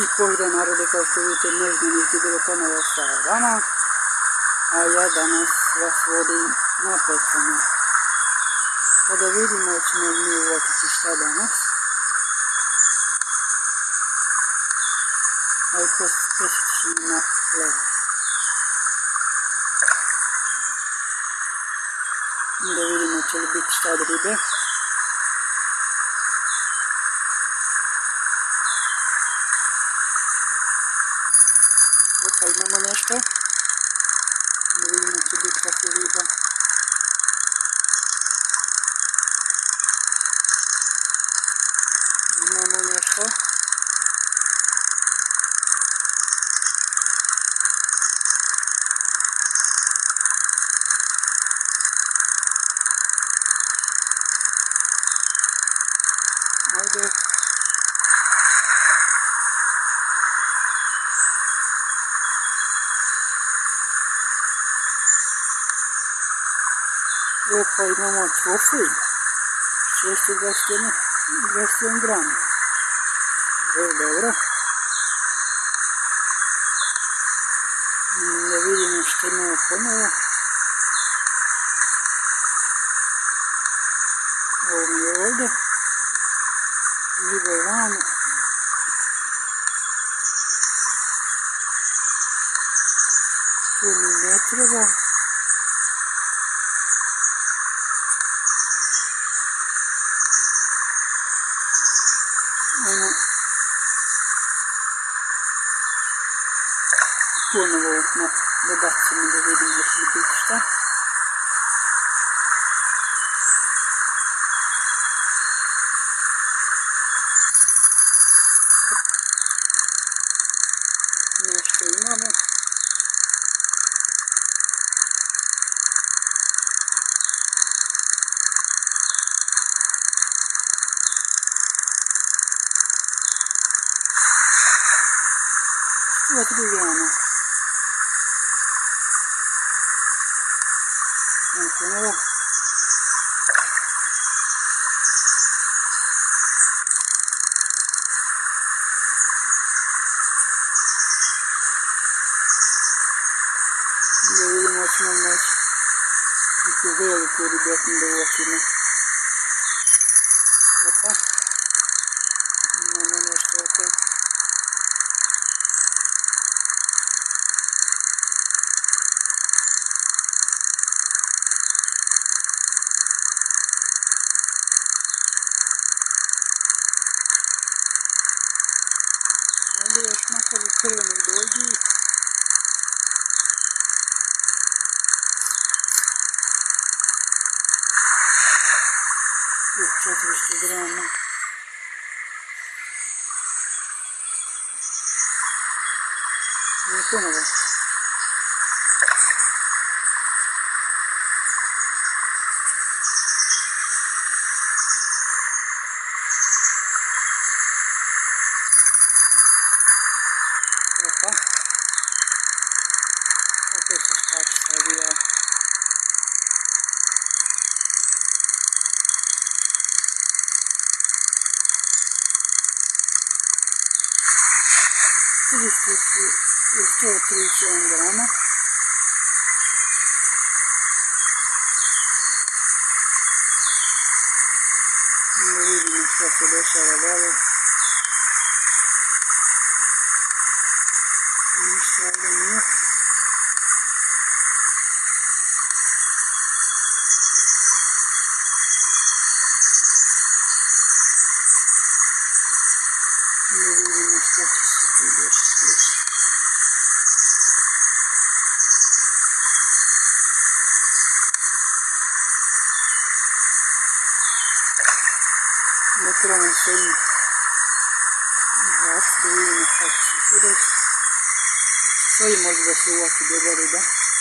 I pozdrav narode, kao što vidite, neznanici bilo ponovo sa vama, a ja danas vas vodim na pecanje. Pa da vidimo, ćemo mi uočiti šta danas. Aj pesit ćemo na hleb. Da vidimo će li biti šta od ribe. Opa, imamo nešto. Da vidimo će biti kakva riba. Imamo nešto. Ajde. Opa, imamo trofej. 621 grama. Vrlo dobro. Da vidimo što imamo ponovo. Ovo mi je ovdje. Riba je vamo. Tu mi ne treba. Ponovo da bacimo da vidimo da će li biti šta. Nešto imamo. Što vidimo? Ponovo. Da vidimo ćemo moći neku veliku ribetnu da uočimo. Opa. Imamo nešto opet. Ovdje još makar u crvenih dođi. Još 400 grama. I ponovo. Opa. Opet se štač stavio. Isto je 131 grama. Da vidimo što se dešava dalje. Ništa ovdje nije. Da vidimo što će se tu desiti. Da probam se im glas, da vidimo što će se tu desiti. Sve može da se uoči dobra riba.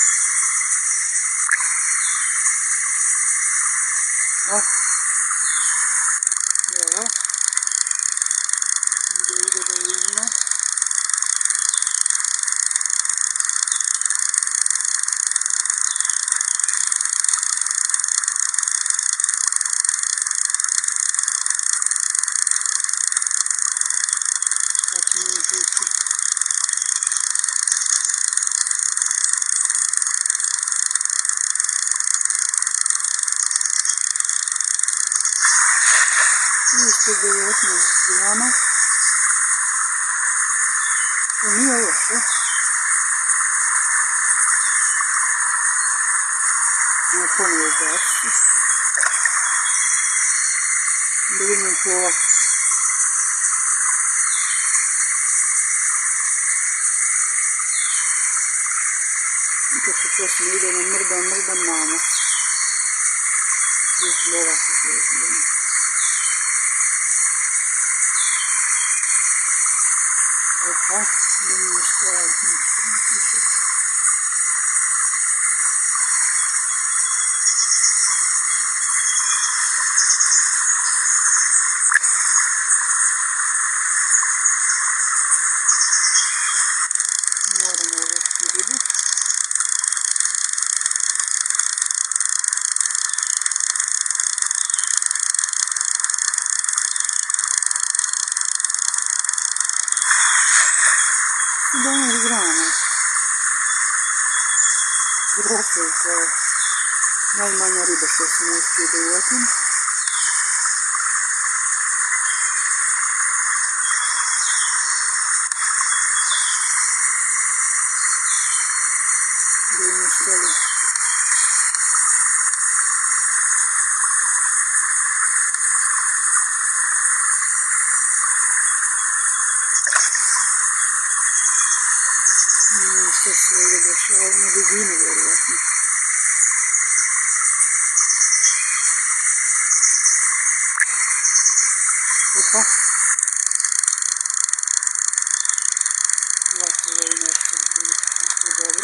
Evo. Ide da vidimo. Šta će mi zvuči. Isto 19 grama. To nije loše. Na ponovo baciti. Da vidimo polak. I kako poslije ide na mrdam nama. Još lovaka se još nema. Opa, da mi nešto raditi, ništa ne piše. Moramo uvesti ribu. Danas grana. Trofej kao najmanja riba što se ne uspije da uvatim. Da im ostali. Što se ovdje dešava na dubinu, vjerovatno. Opa. Ovako ovo je nešto dobro.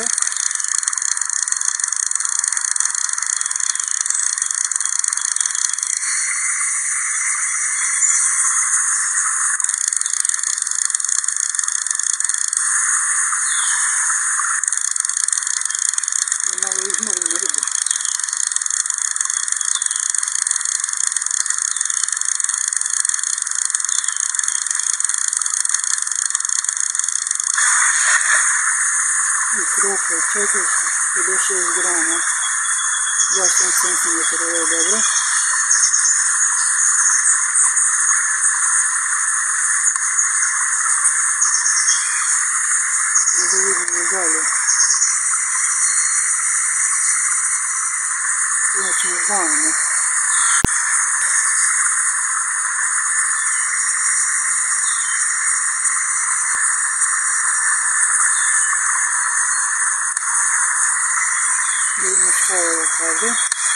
Malo izmorim ribu. I trofej 456 grama. 27 cm, ovo je dobro. Da vidimo dalje. Znači zajedno. Da vidimo što je ovo kaže.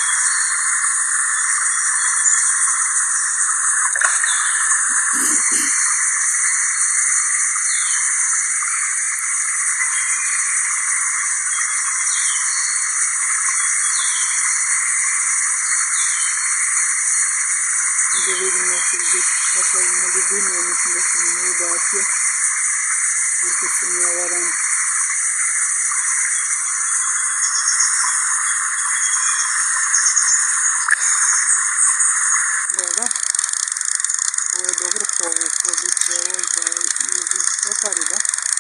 Da vidimo što će biti kakav na dubinu, ja mislim da sam ne ubacio. Ako se ne varam. Dobro. Ovo je dobro povuklo, bit će ovo da je stoka riba.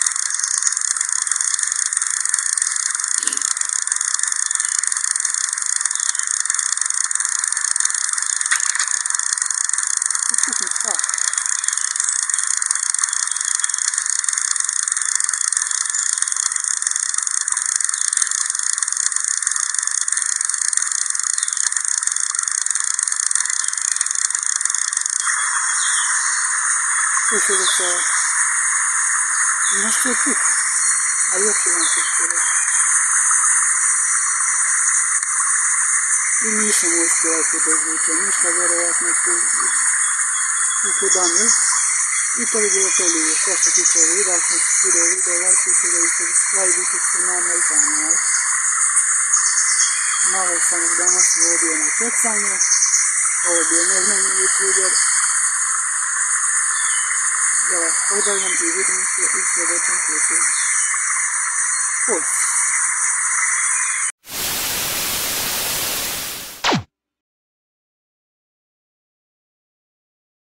Čutim šta. Slušaj da se nešto je kuka, a još jedan kuka. I nisam uspjela tu da izvučem ništa, vjerovatno ukudanil. I to bi bilo to ljubo. Što se tiče ovog videa, ako se svidio video, lajkujte ga i subskrajbujte se na moj kanal. Malo sam ih danas vodio na pecanje. Ovo je bio neznani youtuber. Da vas pozdravljam i vidimo se u sljedećem putu. Pozdrav!